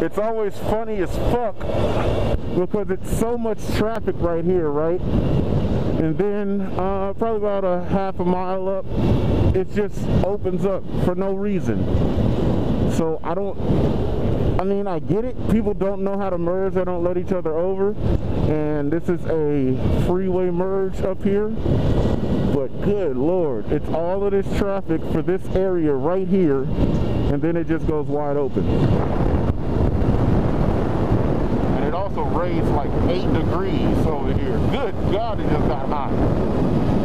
It's always funny as fuck because it's so much traffic right here, right? And then probably about a half a mile up, it just opens up for no reason. So I mean, I get it. People don't know how to merge. They don't let each other over. And this is a freeway merge up here. But good Lord, it's all of this traffic for this area right here. And then it just goes wide open. And it also raised like 8 degrees over here. Good God, it just got hot.